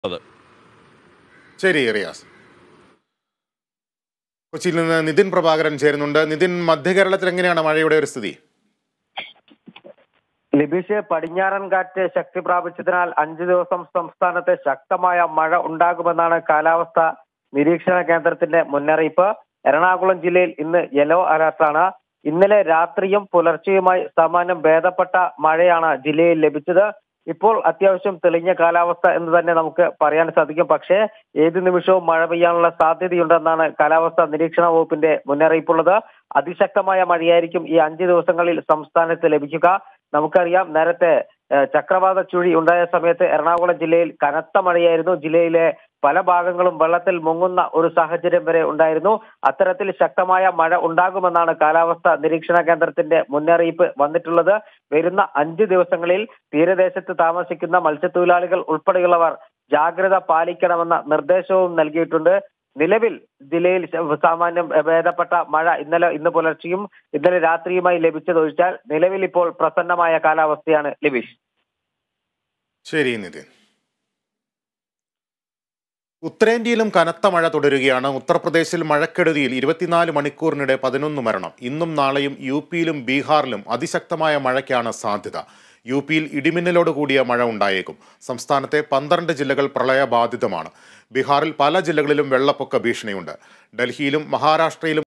അത് ശരി റിയാസ്. കൊച്ചിയിൽ നിന്ന് നിതിൻ പ്രഭാകരൻ ചേരുന്നുണ്ട്. നിതിൻ, മധ്യകേരളത്തിൽ എങ്ങനെയാണ് മഴയുടെ ഒരു സ്ഥിതി? ലിബീഷ്, പടിഞ്ഞാറൻ കാറ്റ് ശക്തി പ്രാപിച്ചതിനാൽ 5 ദിവസം സംസ്ഥാനത്ത് ശക്തമായ മഴ ഉണ്ടാകുമെന്നാണ് കാലാവസ്ഥ നിരീക്ഷണ കേന്ദ്രത്തിന്റെ മുന്നറിയിപ്പ്. എറണാകുളം ജില്ലയിൽ ഇന്ന് യെല്ലോ അലർട്ടാണ്. ഇന്നലെ രാത്രിയും പുലർച്ചെയുമായി സാമാന്യം ഭേദപ്പെട്ട മഴയാണ് ജില്ലയിൽ ലഭിച്ചത്. ഇപ്പോൾ അത്യാവശ്യം തെളിഞ്ഞ കാലാവസ്ഥ എന്ന് തന്നെ നമുക്ക് പറയാൻ സാധിക്കും. പക്ഷേ ഏത് നിമിഷവും മഴ പെയ്യാനുള്ള സാധ്യതയുണ്ടെന്നാണ് കാലാവസ്ഥാ നിരീക്ഷണ വകുപ്പിന്റെ മുന്നറിയിപ്പുള്ളത്. അതിശക്തമായ മഴയായിരിക്കും ഈ 5 ദിവസങ്ങളിൽ സംസ്ഥാനത്ത് ലഭിക്കുക. നമുക്കറിയാം, നേരത്തെ ചക്രവാത ചുഴി ഉണ്ടായ സമയത്ത് എറണാകുളം ജില്ലയിൽ കനത്ത മഴയായിരുന്നു. ജില്ലയിലെ പല ഭാഗങ്ങളും വെള്ളത്തിൽ മുങ്ങുന്ന ഒരു സാഹചര്യം വരെ ഉണ്ടായിരുന്നു. അത്തരത്തിൽ ശക്തമായ മഴ ഉണ്ടാകുമെന്നാണ് കാലാവസ്ഥാ നിരീക്ഷണ കേന്ദ്രത്തിന്റെ മുന്നറിയിപ്പ് വന്നിട്ടുള്ളത്. വരുന്ന 5 ദിവസങ്ങളിൽ തീരദേശത്ത് താമസിക്കുന്ന മത്സ്യത്തൊഴിലാളികൾ ഉൾപ്പെടെയുള്ളവർ ജാഗ്രത പാലിക്കണമെന്ന നിർദ്ദേശവും നൽകിയിട്ടുണ്ട്. നിലവിൽ ജില്ലയിൽ സാമാന്യം ഭേദപ്പെട്ട മഴ ഇന്ന് പുലർച്ചെയും ഇന്നലെ രാത്രിയുമായി ലഭിച്ചതൊഴിച്ചാൽ നിലവിൽ ഇപ്പോൾ പ്രസന്നമായ കാലാവസ്ഥയാണ് ലിബീഷ്. ശരി നിതിൻ. ഉത്തരേന്ത്യയിലും കനത്ത മഴ തുടരുകയാണ്. ഉത്തർപ്രദേശിൽ മഴക്കെടുതിയിൽ 24 മണിക്കൂറിനിടെ 11 മരണം. ഇന്നും നാളെയും യുപിയിലും ബീഹാറിലും അതിശക്തമായ മഴയ്ക്കാണ് സാധ്യത. യുപിയിൽ ഇടിമിന്നലോട് കൂടിയ മഴ ഉണ്ടായേക്കും. സംസ്ഥാനത്തെ 12 ജില്ലകൾ പ്രളയബാധിതമാണ്. ബീഹാറിൽ പല ജില്ലകളിലും വെള്ളപ്പൊക്ക ഭീഷണിയുണ്ട്. ഡൽഹിയിലും മഹാരാഷ്ട്രയിലും